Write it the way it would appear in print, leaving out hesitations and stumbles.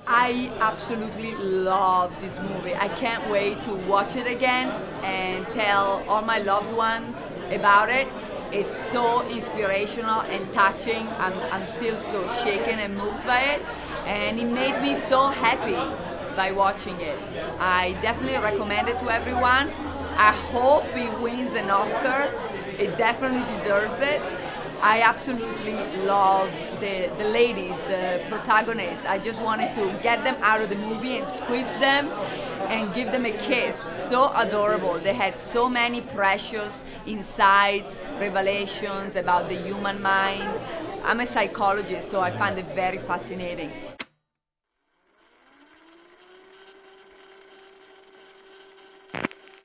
I absolutely love this movie. I can't wait to watch it again and tell all my loved ones about it. It's so inspirational and touching. I'm still so shaken and moved by it, and it made me so happy by watching it. I definitely recommend it to everyone. I hope it wins an Oscar. It definitely deserves it. I absolutely love the ladies, the protagonists. I just wanted to get them out of the movie and squeeze them and give them a kiss. So adorable. They had so many precious insights, revelations about the human mind. I'm a psychologist, so I find it very fascinating.